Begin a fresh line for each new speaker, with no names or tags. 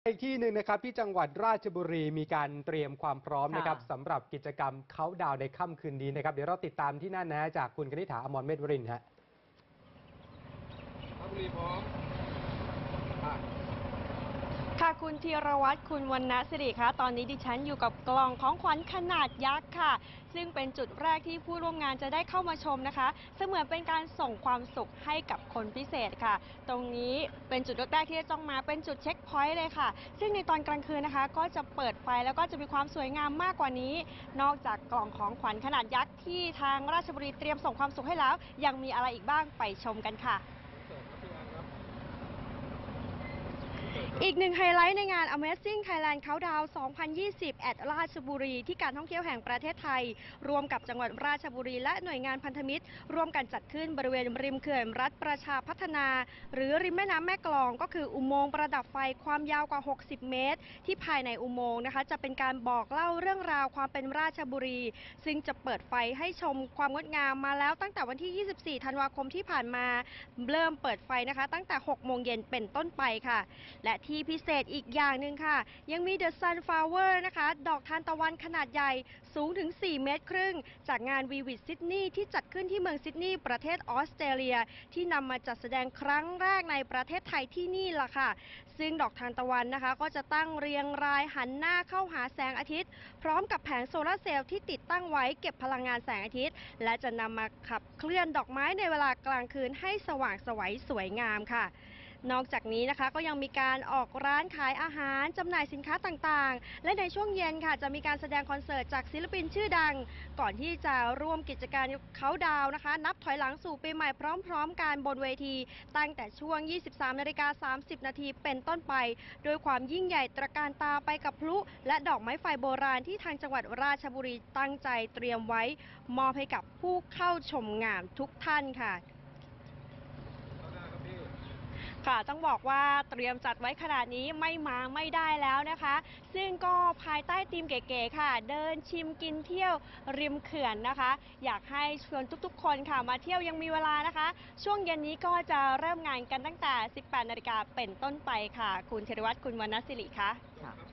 อีกที่หนึ่งนะครับที่จังหวัดราชบุรีมีการเตรียมความพร้อมนะครับสำหรับกิจกรรมเค้าดาวน์ในค่ำคืนนี้นะครับเดี๋ยวเราติดตามที่นั่นนะจากคุณกนิษฐา อมรเมธวรินทร์ฮะ
ราชบุรีพร้อม
ค่ะคุณธีรวัตรคุณวรรณสิริคะตอนนี้ดิฉันอยู่กับกล่องของขวัญขนาดยักษ์ค่ะซึ่งเป็นจุดแรกที่ผู้ร่วมงานจะได้เข้ามาชมนะคะเสมือนเป็นการส่งความสุขให้กับคนพิเศษค่ะตรงนี้เป็นจุดแรกที่จะต้องมาเป็นจุดเช็คพอยต์เลยค่ะซึ่งในตอนกลางคืนนะคะก็จะเปิดไฟแล้วก็จะมีความสวยงามมากกว่านี้นอกจากกล่องของขวัญขนาดยักษ์ที่ทางราชบุรีเตรียมส่งความสุขให้แล้วยังมีอะไรอีกบ้างไปชมกันค่ะอีกหนึ่งไฮไลท์ในงาน Amazing Thailand Countdown 2020 at ราชบุรีที่การท่องเที่ยวแห่งประเทศไทยรวมกับจังหวัดราชบุรีและหน่วยงานพันธมิตรร่วมกันจัดขึ้นบริเวณริมเขื่อนรัฐประชาพัฒนาหรือริมแม่น้ำแม่กลองก็คืออุโมงค์ประดับไฟความยาวกว่า 60 เมตรที่ภายในอุโมงค์นะคะจะเป็นการบอกเล่าเรื่องราวความเป็นราชบุรีซึ่งจะเปิดไฟให้ชมความงดงามมาแล้วตั้งแต่วันที่ 24 ธันวาคมที่ผ่านมาเริ่มเปิดไฟนะคะตั้งแต่ 6 โมงเย็นเป็นต้นไปค่ะและที่พิเศษอีกอย่างหนึ่งค่ะยังมี The Sunflower นะคะดอกทานตะวันขนาดใหญ่สูงถึง 4 เมตรครึ่งจากงาน Vivid Sydney ที่จัดขึ้นที่เมืองซิดนีย์ประเทศออสเตรเลียที่นำมาจัดแสดงครั้งแรกในประเทศไทยที่นี่ล่ะค่ะซึ่งดอกทานตะวันนะคะก็จะตั้งเรียงรายหันหน้าเข้าหาแสงอาทิตย์พร้อมกับแผงโซลาร์เซลล์ที่ติดตั้งไว้เก็บพลังงานแสงอาทิตย์และจะนำมาขับเคลื่อนดอกไม้ในเวลากลางคืนให้สว่างไสวสวยงามค่ะนอกจากนี้นะคะก็ยังมีการออกร้านขายอาหารจำหน่ายสินค้าต่างๆและในช่วงเย็นค่ะจะมีการแสดงคอนเสิร์ตจากศิลปินชื่อดังก่อนที่จะร่วมกิจการเค้าดาวน์นะคะนับถอยหลังสู่ปีใหม่พร้อมๆกันบนเวทีตั้งแต่ช่วง 23:30 นาทีเป็นต้นไปโดยความยิ่งใหญ่ตระการตาไปกับพลุและดอกไม้ไฟโบราณที่ทางจังหวัดราชบุรีตั้งใจเตรียมไว้มอบให้กับผู้เข้าชมงานทุกท่านค่ะต้องบอกว่าเตรียมจัดไว้ขนาดนี้ไม่มาไม่ได้แล้วนะคะซึ่งก็ภายใต้ธีมเก๋ๆค่ะเดินชิมกินเที่ยวริมเขื่อนนะคะอยากให้ชวนทุกๆคนค่ะมาเที่ยวยังมีเวลานะคะช่วงเย็นนี้ก็จะเริ่มงานกันตั้งแต่ 18 นาฬิกาเป็นต้นไปค่ะคุณธีรวัตรคุณวรรณศิริค่ะ